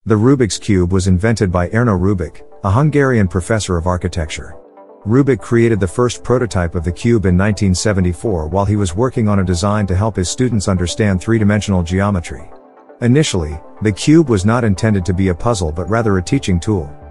The Rubik's Cube was invented by Ernő Rubik, a Hungarian professor of architecture. Rubik created the first prototype of the cube in 1974 while he was working on a design to help his students understand three-dimensional geometry. Initially, the cube was not intended to be a puzzle but rather a teaching tool.